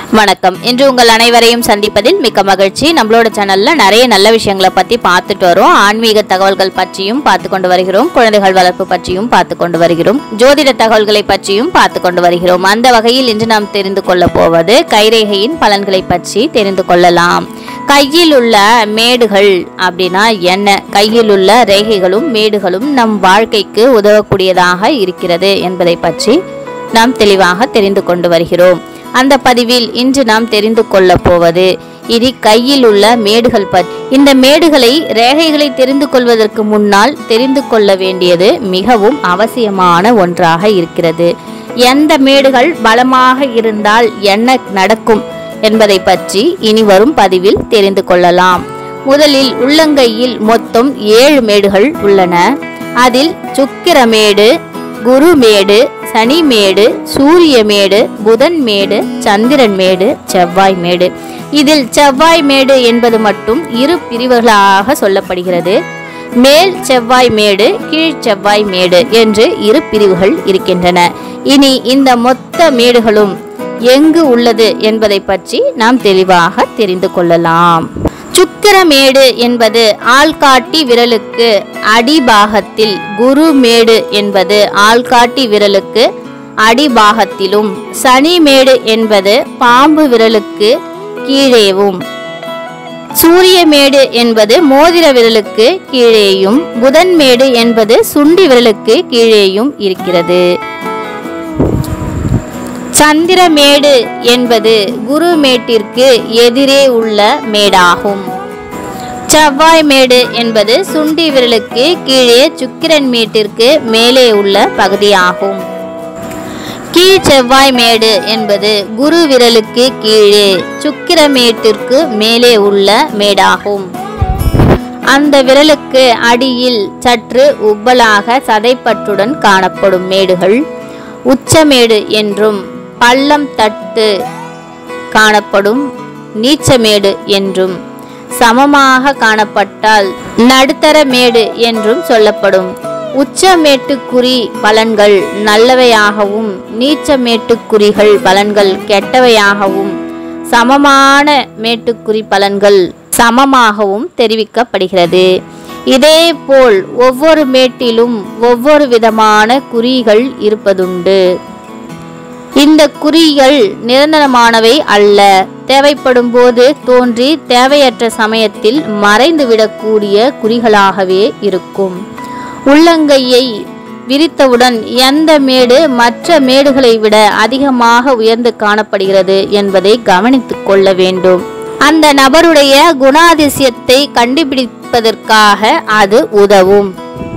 வணக்கம். இன்று உங்கள் அனைவரையும் சந்திப்பதில் மிக்க மகிழ்ச்சி. நம்மளோட சேனல்ல நிறைய நல்ல விஷயங்களை பத்தி பார்த்துட்டு வரோம். ஆன்மீக தகவல்கள் பற்றியும் பார்த்து கொண்டு வருகிறோம். குழந்தைகள் வளர்ப்பு பற்றியும் பார்த்து கொண்டு வருகிறோம். ஜோதிட தகவல்களை பற்றியும் பார்த்து கொண்டு வருகிறோம். அந்த வகையில் இன்று நாம் தெரிந்து கொள்ள போவது கைரேகையின் பலன்களை பற்றி தெரிந்து கொள்ளலாம். கையில் உள்ள மேடுகள் அப்படின்னா என்ன? கையில் உள்ள ரேகைகளும் மேடுகளும் நம் வாழ்க்கைக்கு உதவக்கூடியதாக இருக்கிறது என்பதை பற்றி நாம் தெளிவாக தெரிந்து கொண்டு வருகிறோம். அந்த பதிவில் இன்று நாம் தெரிந்து கொள்ள போவது இது கையில் உள்ள மேடுகள் பற்றி. இந்த மேடுகளை ரேகைகளை தெரிந்து கொள்வதற்கு முன்னால் தெரிந்து கொள்ள வேண்டியது மிகவும் அவசியமான ஒன்றாக இருக்கிறது. எந்த மேடுகள் பலமாக இருந்தால் என்ன நடக்கும் என்பதை பற்றி இனி வரும் பதிவில் தெரிந்து கொள்ளலாம். முதலில் உள்ளங்கையில் மொத்தம் 7 மேடுகள் உள்ளன. அதில் சுக்கிரமேடு, குருமேடு, சனிமேடு, சூரியமேடு, புதன் மேடு, சந்திரன் மேடு, செவ்வாய் மேடு. இதில் செவ்வாய் மேடு என்பது மட்டும் 2 பிரிவுகளாக சொல்லப்படுகிறது. மேல் செவ்வாய் மேடு, கீழ் செவ்வாய் மேடு என்று 2 பிரிவுகள் இருக்கின்றன. இனி இந்த மொத்த மேடுகளும் எங்கு உள்ளது என்பதை பற்றி நாம் தெளிவாக தெரிந்து கொள்ளலாம். சுக்கிரமேடு என்பது ஆள்காட்டி விரலுக்கு அடிபாகத்தில், குருமேடு என்பது ஆள்காட்டி விரலுக்கு அடிபாகத்திலும், சனிமேடு என்பது பாம்பு விரலுக்கு கீழேவும், சூரியமேடு என்பது மோதிர விரலுக்கு கீழேயும், புதன் மேடு என்பது சுண்டி விரலுக்கு கீழேயும் இருக்கிறது. சந்திரமேடு என்பது குருமேட்டிற்கு எதிரே உள்ள மேடாகும். செவ்வாய் மேடு என்பது சுண்டி விரலுக்கு கீழே சுக்கிரன் மேட்டிற்கு மேலே உள்ள பகுதியாகும். கீழ் செவ்வாய் மேடு என்பது குரு விரலுக்கு கீழே சுக்கிரமேட்டிற்கு மேலே உள்ள மேடாகும். அந்த விரலுக்கு அடியில் சற்று உப்பலாக சதைப்பற்றுடன் காணப்படும் மேடுகள் உச்சமேடு என்றும், பள்ளம் தட்டு காணப்படும் நீச்சமேடு என்றும், சமமாக காணப்பட்டால் நடுத்தர மேடு என்றும் சொல்லப்படும். உச்சமேட்டுக்குறி பலன்கள் நல்லவையாகவும், நீச்சமேட்டுக்குறிகள் பலன்கள் கெட்டவையாகவும், சமமான மேட்டுக்குறி பலன்கள் சமமாகவும் தெரிவிக்கப்படுகிறது. இதேபோல் ஒவ்வொரு மேட்டிலும் ஒவ்வொரு விதமான குறிகள் இருப்பதுண்டு. இந்த குறிகள் நிரந்தரமானவை அல்ல. தேவைப்படும் போது தோன்றி தேவையற்ற சமயத்தில் மறைந்துவிடக்கூடிய குறிகளாகவே இருக்கும். உள்ளங்கையை விரித்தவுடன் எந்த மேடு மற்ற மேடுகளை விட அதிகமாக உயர்ந்து காணப்படுகிறது என்பதை கவனித்துக் கொள்ள வேண்டும். அந்த நபருடைய குணாதிசயத்தை கண்டுபிடிப்பதற்காக அது உதவும்.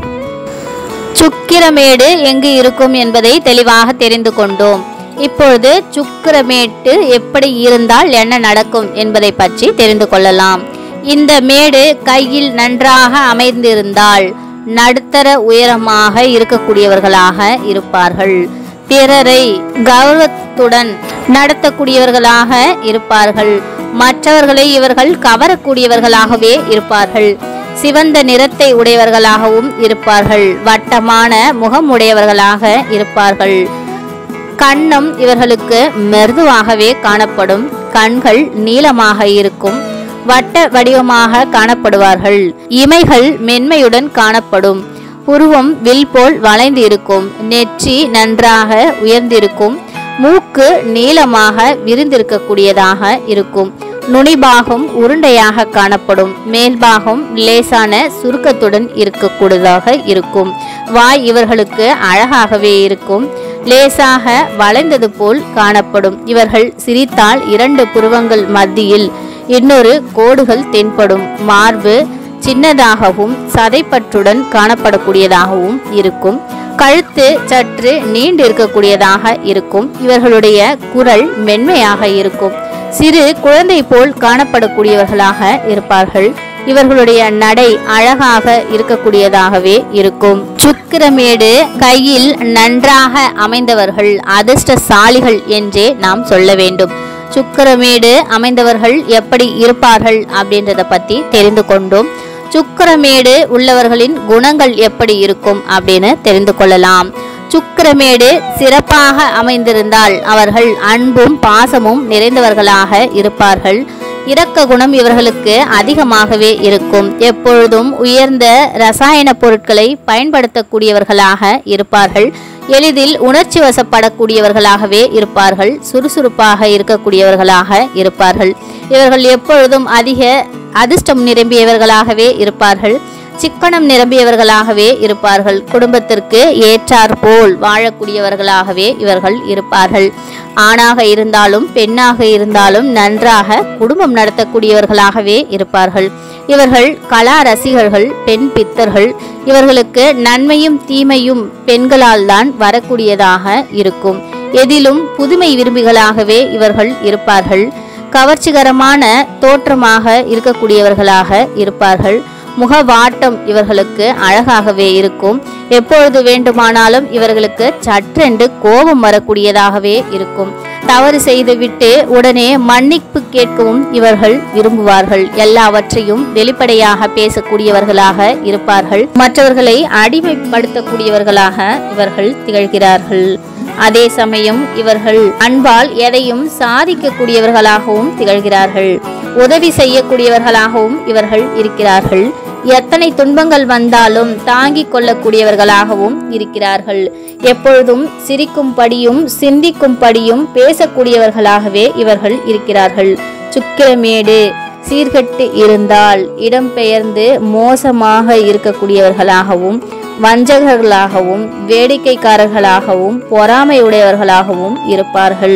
சுக்கிரமேடு எங்கு இருக்கும் என்பதை தெளிவாக தெரிந்து கொண்டோம். இப்பொழுது சுக்கிரமேட்டு எப்படி இருந்தால் என்ன நடக்கும் என்பதை பற்றி தெரிந்து கொள்ளலாம். இந்த மேடு கையில் நன்றாக அமைந்திருந்தால் நடுத்தர உயரமாக இருக்கக்கூடியவர்களாக இருப்பார்கள். பிறரை கௌரவத்துடன் நடத்தக்கூடியவர்களாக இருப்பார்கள். மற்றவர்களை இவர்கள் கவரக்கூடியவர்களாகவே இருப்பார்கள். சிவந்த நிறத்தை உடையவர்களாகவும் இருப்பார்கள். வட்டமான முகம் உடையவர்களாக இருப்பார்கள். கன்னம் இவர்களுக்கு மிருதுவாகவே காணப்படும். கண்கள் நீளமாக இருக்கும். வட்ட வடிவமாக காணப்படுவார்கள். இமைகள் மென்மையுடன் காணப்படும். புருவம் வில் போல் வளைந்து இருக்கும். நெற்றி நன்றாக உயர்ந்திருக்கும். மூக்கு நீளமாக விரிந்திருக்கக்கூடியதாக இருக்கும். நுனிபாகம் உருண்டையாக காணப்படும். மேல்பாகம் லேசான சுருக்கத்துடன் இருக்கக்கூடியதாக இருக்கும். வாய் இவர்களுக்கு அழகாகவே இருக்கும். லேசாக வளைந்தது போல் காணப்படும். இவர்கள் சிரித்தால் 2 புருவங்கள் மத்தியில் இன்னொரு கோடுகள் தென்படும். மார்பு சின்னதாகவும் சதைப்பற்றுடன் காணப்படக்கூடியதாகவும் இருக்கும். கழுத்து சற்று நீண்டு இருக்கக்கூடியதாக இருக்கும். இவர்களுடைய குரல் மென்மையாக இருக்கும். சிறு குழந்தை போல் காணப்படக்கூடியவர்களாக இருப்பார்கள். இவர்களுடைய நடை அழகாக இருக்கக்கூடியதாகவே இருக்கும். சுக்கிரமேடு கையில் நன்றாக அமைந்தவர்கள் அதிர்ஷ்டசாலிகள் என்றே நாம் சொல்ல வேண்டும். சுக்கிரமேடு அமைந்தவர்கள் எப்படி இருப்பார்கள் அப்படின்றத பத்தி தெரிந்து கொண்டோம். சுக்கிரமேடு உள்ளவர்களின் குணங்கள் எப்படி இருக்கும் அப்படின்னு தெரிந்து கொள்ளலாம். சுக்கிரமேடு சிறப்பாக அமைந்திருந்தால் அவர்கள் அன்பும் பாசமும் நிறைந்தவர்களாக இருப்பார்கள். இரக்க குணம் இவர்களுக்கு அதிகமாகவே இருக்கும். எப்பொழுதும் உயர்ந்த ரசாயன பொருட்களை பயன்படுத்தக்கூடியவர்களாக இருப்பார்கள். எளிதில் உணர்ச்சி வசப்படக்கூடியவர்களாகவே இருப்பார்கள். சுறுசுறுப்பாக இருக்கக்கூடியவர்களாக இருப்பார்கள். இவர்கள் எப்பொழுதும் அதிக அதிர்ஷ்டம் நிரம்பியவர்களாகவே இருப்பார்கள். சிக்கனம் நிரம்பியவர்களாகவே இருப்பார்கள். குடும்பத்திற்கு ஏற்றாற் போல் வாழக்கூடியவர்களாகவே இவர்கள் இருப்பார்கள். ஆணாக இருந்தாலும் பெண்ணாக இருந்தாலும் நன்றாக குடும்பம் நடத்தக்கூடியவர்களாகவே இருப்பார்கள். இவர்கள் கலா ரசிகர்கள், பெண் பித்தர்கள். இவர்களுக்கு நன்மையும் தீமையும் பெண்களால் தான் வரக்கூடியதாக இருக்கும். எதிலும் புதுமை விரும்பிகளாகவே இவர்கள் இருப்பார்கள். கவர்ச்சிகரமான தோற்றமாக இருக்கக்கூடியவர்களாக இருப்பார்கள். முகவாட்டம் இவர்களுக்கு அழகாகவே இருக்கும். எப்பொழுது வேண்டுமானாலும் இவர்களுக்கு சற்றென்று கோபம் வரக்கூடியதாகவே இருக்கும். தவறு செய்துவிட்டு உடனே மன்னிப்பு கேட்கவும் இவர்கள் விரும்புவார்கள். எல்லாவற்றையும் வெளிப்படையாக பேசக்கூடியவர்களாக இருப்பார்கள். மற்றவர்களை அடிமைப்படுத்தக்கூடியவர்களாக இவர்கள் திகழ்கிறார்கள். அதே சமயம் இவர்கள் அன்பால் எதையும் சாதிக்கக்கூடியவர்களாகவும் திகழ்கிறார்கள். உதவி செய்யக்கூடியவர்களாகவும் இவர்கள் இருக்கிறார்கள். எத்தனை துன்பங்கள் வந்தாலும் தாங்கிக் கொள்ளக்கூடியவர்களாகவும் இருக்கிறார்கள். எப்பொழுதும் சிரிக்கும்படியும் சிந்திக்கும்படியும் பேசக்கூடியவர்களாகவே இவர்கள் இருக்கிறார்கள். சுக்கிரமேடு சீர்கட்டு இருந்தால் இடம்பெயர்ந்து மோசமாக இருக்கக்கூடியவர்களாகவும் வஞ்சகர்களாகவும் வேடிக்கைக்காரர்களாகவும் பொறாமையுடையவர்களாகவும் இருப்பார்கள்.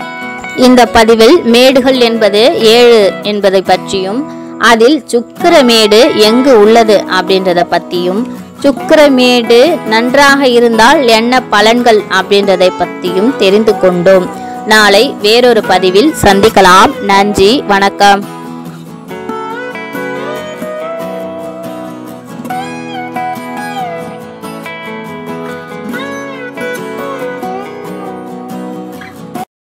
இந்த பதிவில் மேடுகள் என்பது 7 என்பதை பற்றியும் அதில் சுக்கிரமேடு எங்கு உள்ளது அப்படின்றத பற்றியும் சுக்கிரமேடு நன்றாக இருந்தால் என்ன பலன்கள் அப்படின்றதை பற்றியும் தெரிந்து கொண்டோம். நாளை வேறொரு பதிவில் சந்திக்கலாம். நன்றி, வணக்கம்.